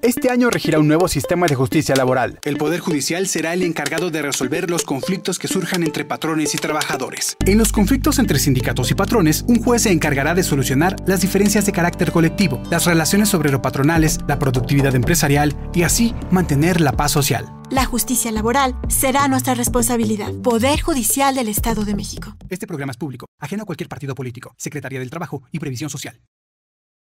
Este año regirá un nuevo sistema de justicia laboral. El Poder Judicial será el encargado de resolver los conflictos que surjan entre patrones y trabajadores. En los conflictos entre sindicatos y patrones, un juez se encargará de solucionar las diferencias de carácter colectivo, las relaciones obrero-patronales, la productividad empresarial y así mantener la paz social. La justicia laboral será nuestra responsabilidad. Poder Judicial del Estado de México. Este programa es público, ajeno a cualquier partido político, Secretaría del Trabajo y Previsión Social.